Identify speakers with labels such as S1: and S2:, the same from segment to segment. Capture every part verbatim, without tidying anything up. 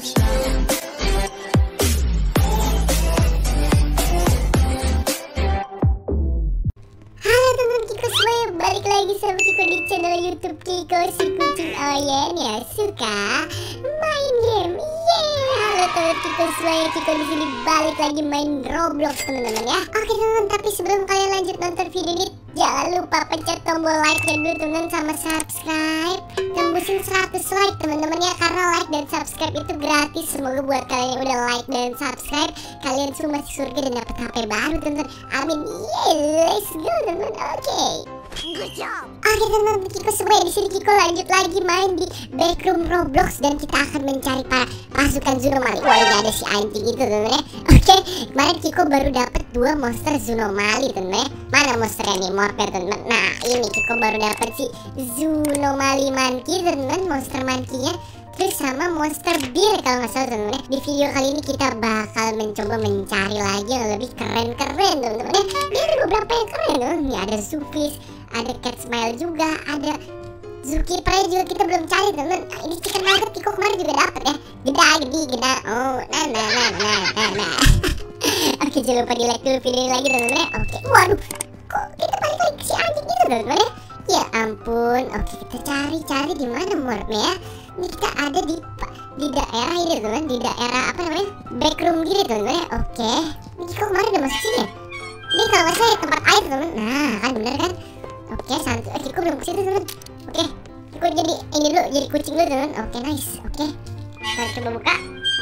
S1: balik lagi sama Kiko di channel YouTube Kiko si kucing Oyen ya, suka main game. Yeay, halo teman Kiko semuanya, Kiko di sini balik lagi main Roblox teman-teman ya. Oke teman-teman, tapi sebelum kalian lanjut nonton video ini, jangan lupa pencet tombol like dan dulu teman-teman sama subscribe. Tembusin seratus like teman-teman ya, karena like dan subscribe itu gratis. Semoga buat kalian yang udah like dan subscribe, kalian semua masih surga dan dapat H P baru teman-teman. Amin. Yeay, let's go teman-teman. Oke. Okay. Good job. Oke teman-teman, Kiko semua di sini Kiko lanjut lagi main di backroom Roblox dan kita akan mencari para pasukan Zunomali. Wah, ini ada si anjing itu teman-teman ya. Oke, kemarin Kiko baru dapat dua monster Zunomali teman-teman ya. Mana monsternya nih, Morpher teman-teman. Nah, ini Kiko baru dapat si Zunomali Monkey teman-teman, monster monkey-nya. Terus sama monster bear kalau nggak salah teman-teman ya. Di video kali ini kita bakal mencoba mencari lagi yang lebih keren-keren teman-teman ya. Ini ada beberapa yang keren loh. Nih ada Zufis, ada Cat Smile juga, ada Zookeeper juga kita belum cari teman. Nah, ini chicken nugget Kiko kemarin juga dapat ya. Geda, gede, geda. Oh, nah, nah, nah, nah, nah, nah. Oke, jangan lupa di like dulu video ini lagi teman-teman ya. Oke, waduh, kok kita balik-balik ke si anjing gitu teman-teman ya. Ya ampun. Oke, kita cari-cari di mana morpnya ya. Ini kita ada di di daerah ini teman, di daerah apa namanya, backroom gini teman-teman ya. Oke, ini Kiko kemarin udah masuk sini ya. Ini kalau nggak salah tempat air teman. Nah kan bener kan. Oke, santai. Kiko belum ke situ teman. Oke, Kiko jadi ini dulu, jadi kucing dulu teman. Oke, nice. Oke, kita coba buka.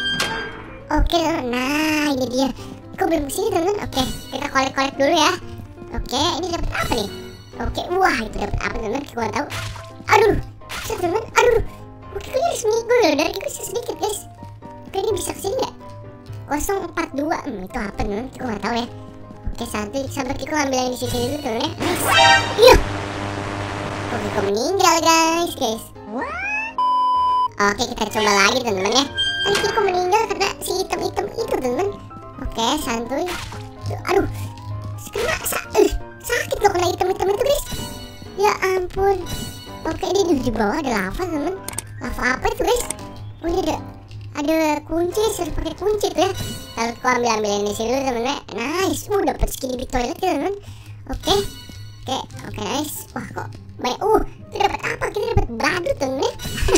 S1: Oke teman. Nah ini dia. Kiko belum ke sini teman. Oke, kita kolek-kolek dulu ya. Oke, ini dapat apa nih? Oke, wah itu dapat apa teman? Kiko nggak tahu. Aduh, teman. Aduh. Oke, Kiko harus minggu loh, dari Kiko sedikit guys. Oke, ini bisa kesini nggak? nol empat dua, hmm, itu apa teman? Kiko nggak tahu ya. Oke, santai, sabar Kiko ambil yang di sini dulu teman ya. Nice. Iya. Oh, Kiko meninggal guys, guys. Oke, kita coba lagi teman-teman ya. Tadi Kiko meninggal karena si hitam-hitam itu teman. Oke, santuy. Aduh, kena sa uh, sakit loh kena hitam-hitam itu guys. Ya ampun. Oke, ini di bawah ada lava teman. Lava apa itu guys? Oh, ini ada ada kunci, harus pakai kunci tuh ya. Kalau aku ambil ambil ini sih dulu teman-teman. Nice, uh dapat skin di toilet ya teman. Oke, oke, oke nice. Wah kok banyak. Uh, kita dapat apa? Kita dapat badut teman.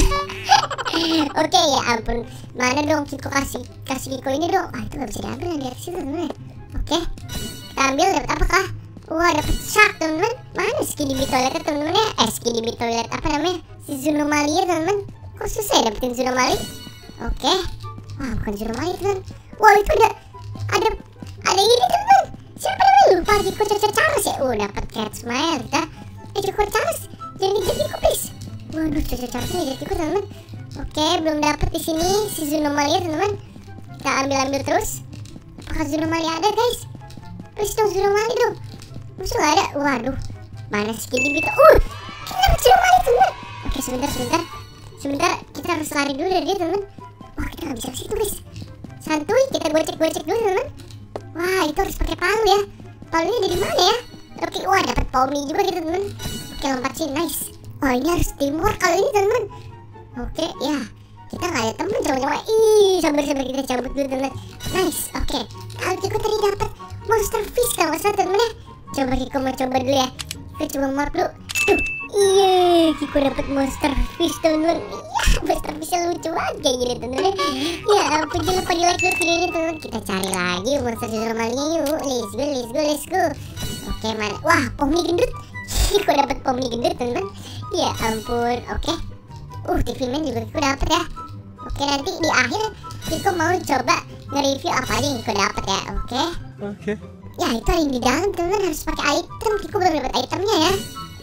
S1: Oke ya ampun. Mana dong Kiko kasih kasih Kiko ini dong? Ah itu nggak bisa diambil yang di atas itu teman. Oke, kita ambil dapat apa kah? Wah dapat shark teman. Mana skin di toilet teman-teman ya? Eh skin di toilet apa namanya? Si Zunomali ya teman. Kok susah ya dapetin Zunomali? Oke, wah bukan Zunomali teman. Wah itu ada ada ada ini teman. Siapa namanya lupa? Kiko Charles ya. Oh dapat Cat Smile kita. Eh Kiko Charles, jangan jadi Kiko please. Waduh Kiko Charles nih jadi Kiko teman. Oke belum dapat di sini si Zunomali ya teman. Kita ambil ambil terus. Apakah Zunomali ada guys? Please dong Zunomali dong. Musuh gak ada. Waduh, mana skin di itu? Uh, kita dapat Zunomali teman. Oke sebentar sebentar sebentar kita harus lari dulu dari dia teman. Wah kita nggak bisa ke situ guys. Santuy, kita gocek gocek dulu teman. Wah itu harus pakai palu ya. Palunya ada di mana ya? Oke, wah dapat Pomni juga gitu teman. Oke lompat sini, nice. Wah ini harus teamwork kalau ini teman. Oke ya, kita nggak ada teman coba-coba. Ih sabar sabar kita cabut dulu teman. Nice, oke. Kalau Kiko tadi dapat monster fish kalau nggak salah teman ya. Coba Kiko mau coba dulu ya. Kita coba morph dulu. Tuh, iya Kiko dapat monster fish teman-teman. Iya monster fishnya lucu banget kayak gini teman-teman. Ya ampun, jangan lupa di like dulu video ini teman-teman. Kita cari lagi monster Zunomali yuk. Let's go let's go let's go. Oke mana? Wah Pomni gendut. Kiko dapat Pomni gendut teman-teman. Ya ampun. Oke. Uh T V Man juga Kiko dapat ya. Oke nanti di akhir Kiko mau coba nge-review apa aja yang Kiko dapat ya. Oke. Oke. Ya itu ada yang di dalam teman-teman, harus pakai item. Kiko belum dapat itemnya ya.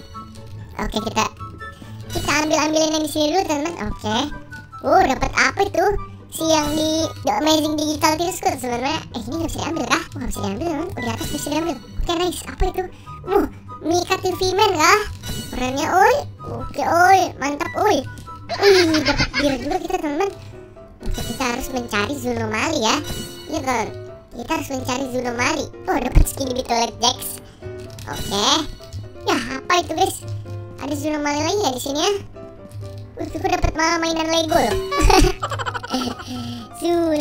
S1: Oke kita kita ambil ambilin yang di sini dulu teman. Oke. Oh dapat apa itu? Si yang di The Amazing Digital Telescope sebenarnya. Eh ini nggak bisa diambil kah? Wah nggak bisa diambil teman. Oh di atas bisa diambil. Oke nice. Apa itu? Uh Mika T V Man kah? Kerennya oi. Oke oi mantap oi. Wih dapat bir juga kita teman. Oke kita harus mencari Zunomali ya. Iya kan? Kita harus mencari Zunomali. Oh dapat skin di Toilet Jax. Oke. Ya apa itu guys? Ada Zunomali lagi ya di sini ya. Wih, aku dapat malah mainan Lego loh.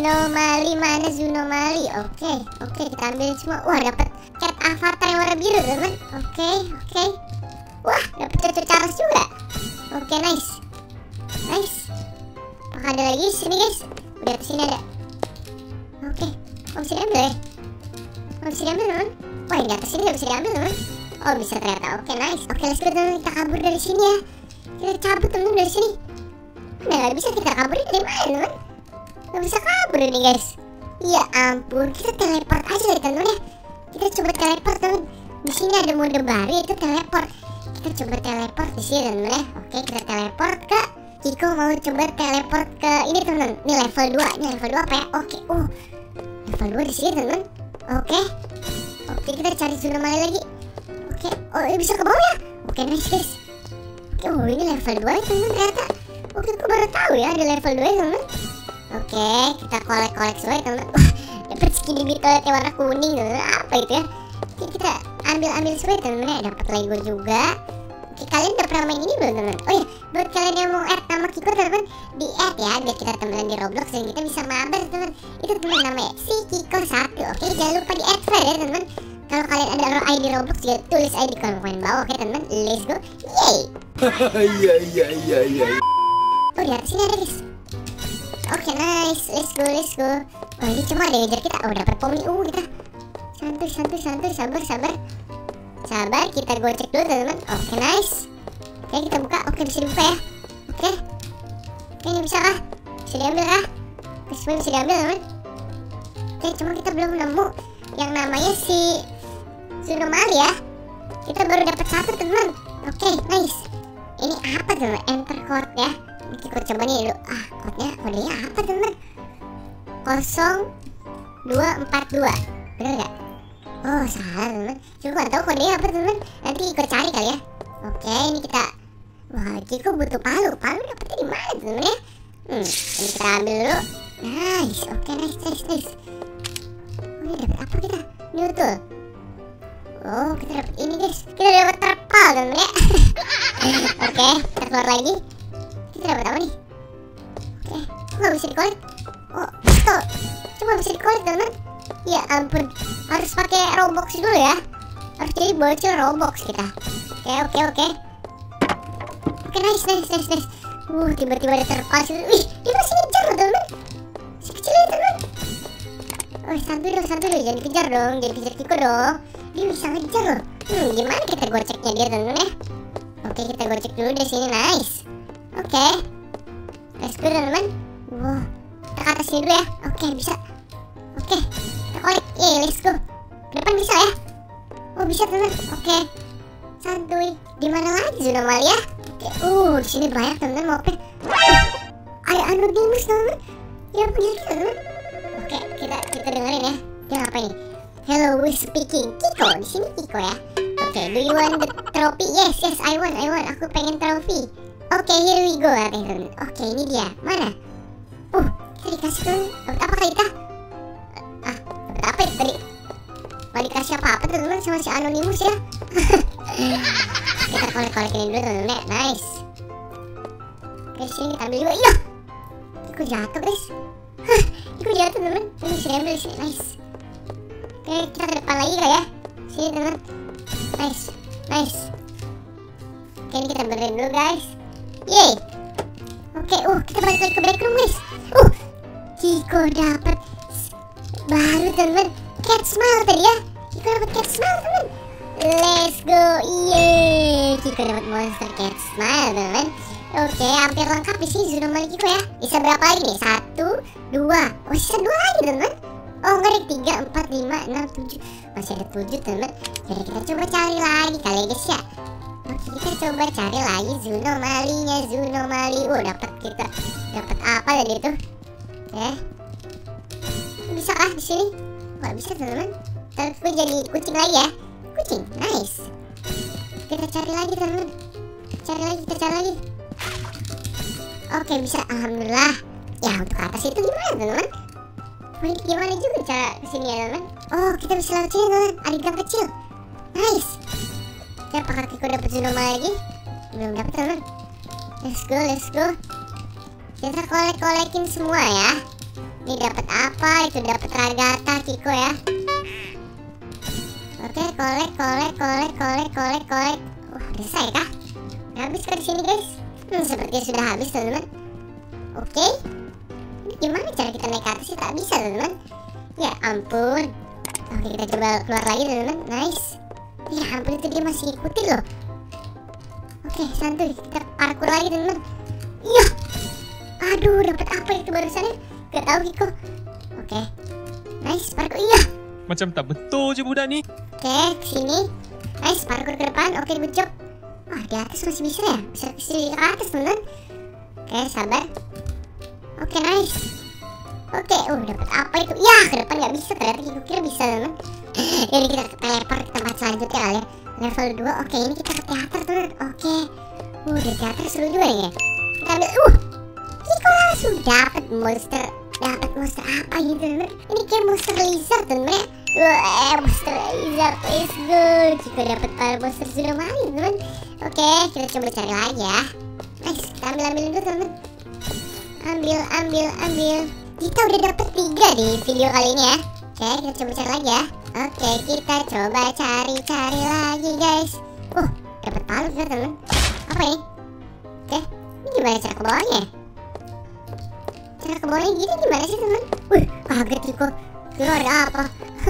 S1: Zunomali, mana Zunomali? Oke, oke, kita ambil semua. Wah, dapat cat avatar yang warna biru, teman. Oke, oke. Wah, dapat Coco Charles juga. Oke, nice. Nice. Apakah ada lagi sini, guys? Udah kesini ada. Oke, oh bisa diambil ya? Oh bisa diambil, teman. Wah, di atas sini gak bisa diambil, teman. Oh, bisa ternyata. Oke, nice. Oke, let's go, teman. Kita kabur dari sini ya. Kita cabut, teman, dari sini. Mana gak bisa kita kabur dari mana, teman? Gak bisa kabur nih, guys. Ya ampun, kita teleport aja dari teman ya. Kita coba teleport, teman. Di sini ada mode baru itu teleport. Kita coba teleport di sini, teman ya. Oke, kita teleport ke Kiko mau coba teleport ke ini, teman. Ini level dua. Ini level dua apa ya? Oke, oh. Level dua di sini, teman. Oke. Oke, kita cari Zunomali lagi. Oke, oh ini bisa ke bawah ya. Oke, nice, guys. Oke, oh ini level dua ya, teman ternyata. Oke, aku baru tahu ya ada level dua ya, teman. Oke, kita kolek-kolek semua ya, teman. Wah, dapat skin di toilet yang warna kuning, teman. Apa itu ya? Oke, kita ambil-ambil semua ya, teman. Dapat Lego juga. Oke, kalian udah pernah main ini belum, teman? Oh iya, buat kalian yang mau add nama Kiko, teman, di add ya, biar kita temenan di Roblox dan kita bisa mabar, teman. Itu teman namanya si Kiko satu. Oke, jangan lupa di add ya, teman. Kalau kalian ada I D Roblox juga tulis I D di kolom komen bawah. Oke, teman. Let's go. Yay.
S2: Iya iya iya iya.
S1: Oh, di atas sini ada, guys. Oke, nice. Let's go, let's go. Oh, ini cuma ada yang ngejar kita. Oh, dapat pom nih. Uh, kita santuy, santuy, santuy. Sabar, sabar. Sabar, kita gocek dulu, teman-teman. Oke, nice. Oke, kita buka. Oke, bisa dibuka ya. Oke. Oke, ini bisa kah? Bisa diambil kah? Oke, semua bisa diambil, teman. Oke, cuma kita belum nemu yang namanya si Zunomali ya. Kita baru dapat satu, teman. Oke, nice. Ini apa, teman? Enter code ya. Kita coba nih dulu. Ah, kodenya, kodenya apa, teman? nol dua empat dua. Bener gak? Oh, salah, teman. Cuma gak tahu kodenya apa, teman. Nanti ikut cari kali ya. Oke, ini kita. Wah, Kiko butuh palu. Palu dapetnya di mana, teman ya? Hmm, ini kita ambil dulu. Nice. Oke, nice, nice, nice. Oh, ini dapat apa kita? Newtul. Oh, kita dapat ini, guys. Kita dapat terpal, teman ya. Oke, kita keluar lagi. Kita dapat apa nih? Oke, kok gak bisa dikolek? Oh, betul. Cuma bisa dikolek, teman. Ya ampun, harus pakai Roblox dulu ya. Harus jadi bocil Roblox kita. Oke, oke, oke. Oke, nice, nice, nice, nice. Uh, tiba-tiba ada terpal. Wih, dia masih ngejar loh, teman. Si kecil ya, teman. Oh, santuy dong, santuy dong. Jangan dikejar dong, jangan kejar Kiko dong. Dia bisa ngejar loh. Hmm, gimana kita goceknya dia, teman ya? Oke, kita gocek dulu di sini, nice. Oke, let's go, teman. Wow, kita ke atas sini dulu ya. Oke, bisa. Oke, kita kolek. Yeay, let's go. Ke depan bisa ya? Oh, bisa, teman. Oke, santuy. Di mana lagi Zunomali ya? Oke, uh, di sini banyak, teman. Mau apa? Uh, ada Anonymous, teman. Ya, panggil kita, teman. Oke, kita kita dengerin ya. Dia ngapain nih? Hello, we speaking. Kiko, di sini Kiko ya. Oke, do you want the trophy? Yes, yes, I want, I want. Aku pengen trophy. Oke, here we go, teman. Oke, ini dia. Mana? Uh, kita dikasih, teman. Dapat apa kali kita? Ah, dapat apa itu tadi? Mau dikasih apa-apa, teman, sama si Anonymous ya? Kita kolek-kolekin dulu, teman. Nice. Oke, sini kita ambil juga. Iya. Kiko jatuh, guys. Hah, Kiko jatuh, teman. Ini bisa diambil di sini. Nice. Oke, kita ke depan lagi kali ya. Sini, teman. Nice, nice. Oke, ini kita benerin dulu, guys. Yeay. Oke, uh, kita balik lagi ke break room, guys. Uh, Kiko dapat baru, teman. Cat smile tadi ya. Kiko dapat cat smile, teman. Let's go. Yeay. Kiko dapat monster cat smile, teman. Oke, hampir lengkap di sini Zunomali Kiko ya. Bisa berapa lagi nih? Satu, dua. Oh, sisa dua lagi, teman. Oh, enggak ada tiga, empat, lima, enam, tujuh. Masih ada tujuh, teman. Jadi kita coba cari lagi kali ya, guys ya. Oke, kita coba cari lagi Zunomalinya, Zunomali. Oh, dapat kita. Dapat apa tadi itu? Eh. Bisa kah di sini? Nggak bisa, teman. Terus gue jadi kucing lagi ya. Kucing, nice. Kita cari lagi, teman. Cari lagi, kita cari lagi. Oke, bisa. Alhamdulillah. Ya, untuk ke atas itu gimana, teman? Wih, gimana juga cara kesini ya, teman? Oh, kita bisa lewat sini, teman. Ada gang kecil. Nice. Kita apakah Kiko dapat Zunomali lagi? Belum dapat, teman. Let's go, let's go. Kita kolek-kolekin semua ya. Ini dapat apa? Itu dapat ragata Kiko ya. Oke, kolek, kolek, kolek, kolek, kolek, kolek. Wah, udah selesai kah? Udah habis kan di sini guys? Hmm, sepertinya sudah habis teman-teman. Oke. Ini gimana cara kita naik ke atas sih? Tak bisa teman-teman. Ya ampun. Oke, kita coba keluar lagi teman-teman. Nice. Ya ampun, itu dia masih ikutin loh. Oke, santuy. Kita parkour lagi teman-teman. Iya. Aduh, dapat apa itu barusan ya? Gak tahu Kiko. Oke. Nice, parkour. Iya.
S3: Macam tak betul je budak ni.
S1: Oke, kesini. Nice, parkour ke depan. Oke, good job. Wah, di atas masih bisa ya? Bisa kesini ke atas teman-teman. Oke, sabar. Oke, nice. Oke, uh, dapat apa itu? Ya, ke depan nggak bisa. Ternyata Kiko kira bisa teman. Ini kita teleport ke tempat selanjutnya kali ya. Level dua. Oke, ini kita ke teater teman. Oke. Uh, di teater seru juga ya. Kita ambil. Uh, Kiko langsung dapat monster. Dapat monster apa ini teman? Ini kayak monster lizard teman. Wah, monster lizard. Let's go. Kiko dapat para monster sudah mati teman. Oke, kita coba cari lagi ya. Nice, kita ambil ambil dulu teman. Ambil, ambil, ambil. Kita udah dapet tiga di video kali ini ya. Oke, kita coba cari lagi ya. Oke, kita coba cari-cari lagi guys. Uh, dapat palu kita teman. Apa ini? Oke, ini gimana cara ke bawahnya? Cara ke bawahnya gini gimana sih teman? Wih, kaget Kiko. Kira ada apa?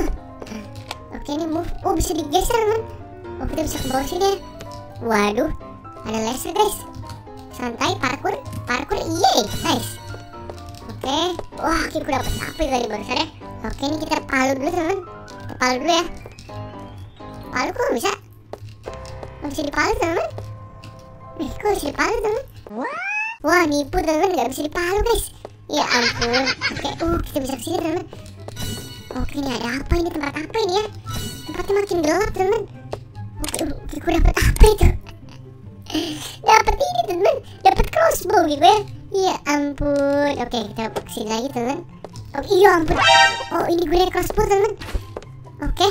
S1: Oke, ini move. Oh, bisa digeser teman. Oh, kita bisa ke bawah sini ya. Waduh, ada laser guys. Santai, parkour, parkour, yeay, nice. Oke, wah Kiko dapat apa tadi barusan ya? Oke, ini kita palu dulu teman. Palu dulu ya. Palu kok bisa? Gak bisa dipalu teman. Nih, kok bisa dipalu teman? Wah, nipu teman, gak bisa dipalu guys. Ya ampun. Oke, uh kita bisa kesini teman. Oke, ini ada apa ini? Tempat apa ini ya? Tempatnya makin gelap teman. Oke, uh, Kiko dapat apa itu? Dapat ini teman, dapat crossbow gitu ya. Ya ampun. Oke, kita kesini lagi teman. Oh iya ampun. Oh, ini gue crossbow teman. Oke.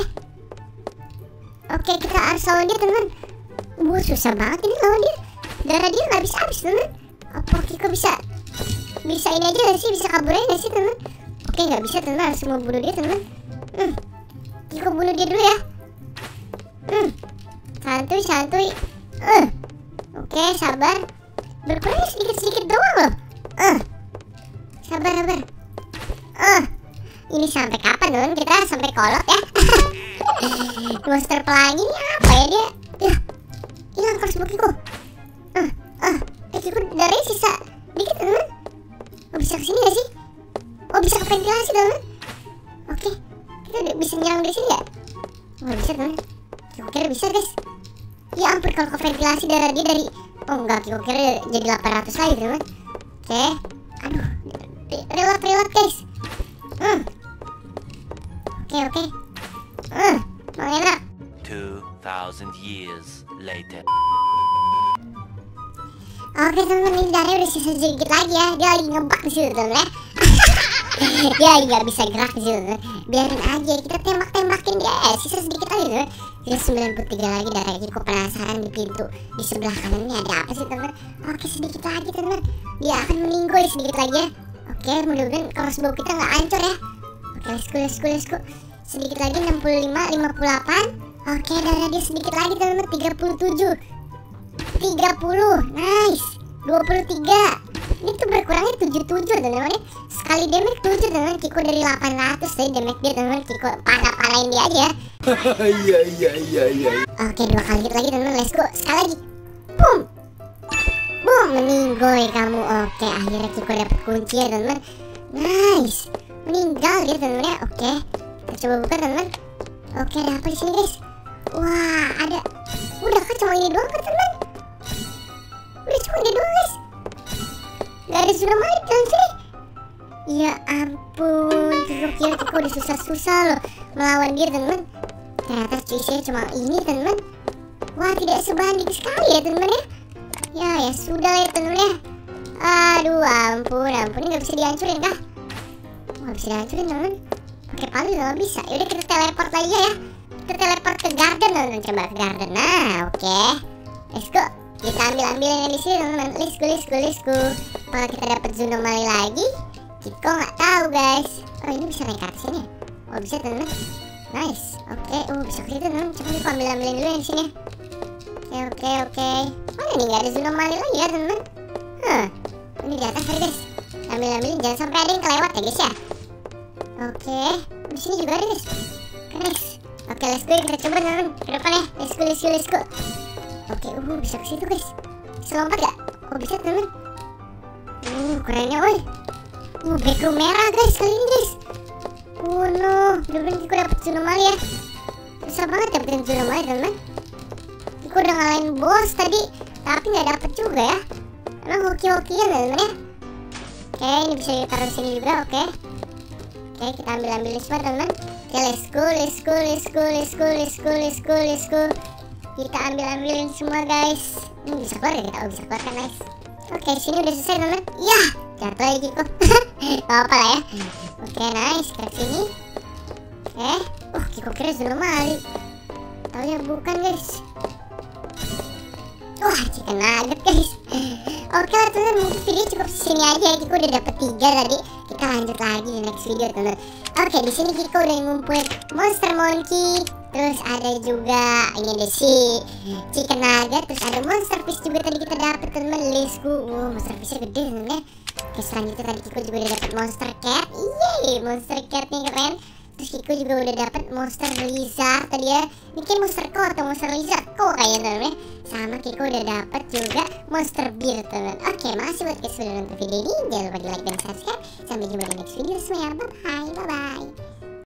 S1: Oke, kita harus lawan dia teman. Wah, susah banget ini lawan dia. Darah dia nggak bisa habis teman. Apa Kiko bisa bisa ini aja nggak sih? Bisa kabur aja nggak sih teman? Oke, nggak bisa teman, harus mau bunuh dia teman. Hmm. Kiko bunuh dia dulu ya. Hmm. Santuy santuy. Uh. Oke, sabar. Berkurang sedikit-sedikit doang loh. Uh. Sabar, sabar. Uh. Ini sampai kapan dong? Kita sampai kolot ya. Monster pelangi ini apa ya dia? Ya. Hilang crossbow Kiko. Uh. Uh. Eh, Kiko darahnya sisa dikit teman. Oh, bisa kesini gak sih? Oh, bisa ke ventilasi teman. Oke. Kita bisa nyerang dari sini gak? Oh, bisa teman. Kiko kira bisa guys. Ya ampun, kalau ke ventilasi darah dia dari... Oh enggak, Kiko kira jadi delapan ratus lagi teman. Oke. Aduh, reload reload guys. Hmm. Oke oke. Hmm, mau enak.
S4: two thousand years later.
S1: Oke teman-teman, ini darahnya udah sisa sedikit lagi ya. Dia lagi ngebug di situ teman ya. Dia lagi nggak bisa gerak di situ teman. Biarin aja, kita tembak-tembakin dia. Sisa sedikit lagi teman. Sisa sembilan puluh tiga lagi darah Kiko. Penasaran di pintu di sebelah kanan ini ada apa sih teman? Oke, sedikit lagi teman. Dia akan meninggoy sedikit lagi ya. Oke, mudah-mudahan crossbow kita nggak hancur ya. Oke, let's go, let's go, let's go. Sedikit lagi enam puluh lima, lima puluh delapan. Oke, darah dia sedikit lagi teman-teman. tiga puluh tujuh, tiga puluh, nice. dua puluh tiga. Ini tuh berkurangnya tujuh puluh tujuh teman-teman ya. Sekali damage tujuh teman-teman. Kiko dari delapan ratus tadi damage dia teman-teman. Kiko panah-panahin dia aja.
S2: Iya iya iya iya.
S1: Oke, dua kali hit lagi teman-teman. Let's go. Sekali lagi. Boom. Boom, meninggoy kamu. Oke, akhirnya Kiko dapat kunci ya teman-teman. Nice. Meninggal dia teman-teman ya. Oke. Kita coba buka teman-teman. Oke, ada apa di sini guys? Wah, ada. Udah kan cuma ini doang kan teman? Udah cuma ini doang guys. Gak ada sudah mati dalam sini. Ya ampun, Kiko kira Kiko udah susah-susah loh melawan dia teman. Ternyata isinya cuma ini teman. Wah, tidak sebanding sekali ya teman ya. Ya ya sudah ya teman ya. Aduh ampun ampun, ini gak bisa dihancurin kah? Gak bisa dihancurin teman. Pakai palu juga gak bisa. Yaudah kita teleport lagi ya. Kita teleport ke garden teman. Coba ke garden. Nah oke okay. Let's go. Kita ambil-ambil yang di sini teman-teman. Let's go, let's go, let's go. Apakah kita dapat Zunomali lagi? Kiko nggak tahu guys. Oh ini bisa naik ke atas ini. Oh bisa teman-teman. Nice. Oke, okay. Oh bisa ke situ teman. Coba Kiko ambil ambilin dulu yang sini. Oke oke oke. Mana nih nggak ada Zunomali lagi ya teman-teman? Huh. Ini di atas tadi guys. Ambil ambilin jangan sampai ada yang kelewat ya guys ya. Oke. Di sini juga ada guys. Nice. Oke let's go kita coba teman-teman ke depan ya. Let's go let's go let's go. Oke, uh bisa ke situ guys. Bisa lompat gak? Oh bisa teman-teman. Uh kerennya woi. Uh backroom merah guys kali ini guys. Oh no, bener-bener Kiko dapet Zunomali ya. Susah banget dapetin Zunomali teman-teman. Kiko udah ngalahin bos tadi, tapi nggak dapet juga ya. Emang hoki-hokian teman-teman ya. Oke, ini bisa ditaruh sini juga, oke. Oke, kita ambil-ambil semua teman-teman. Oke, let's go, let's go, let's go, let's go, let's go, let's go, let's go. Kita ambil-ambilin semua guys. Ini bisa keluar ya kita? Oh bisa keluar kan, nice. Oke, sini udah selesai teman-teman. Ya, jatuh lagi Kiko. Apa-apa lah ya. Oke nice, ke sini. Eh, oh Kiko kira Zunomali. Tahu ya bukan guys. Wah chicken nugget guys. Oke lah teman-teman, mungkin video cukup sini aja. Kiko udah dapet tiga tadi. Kita lanjut lagi di next video teman-teman. Oke di sini Kiko udah ngumpulin monster monkey. Terus ada juga ini ada si chicken nugget. Terus ada monster fish juga tadi kita dapet teman-teman. Let's go. Wow monster fishnya gede teman-teman. Oke selanjutnya tadi Kiko juga udah dapet monster cat. Yeay monster catnya keren. Terus Kiko juga udah dapet monster lizard tadi ya. Ini kayak monster ko atau monster lizard ko kayaknya teman-teman. Sama Kiko udah dapet juga monster bear teman-teman. Oke makasih buat guys sudah nonton video ini. Jangan lupa di like dan subscribe. Sampai jumpa di next video semuanya. Bye bye. Bye bye.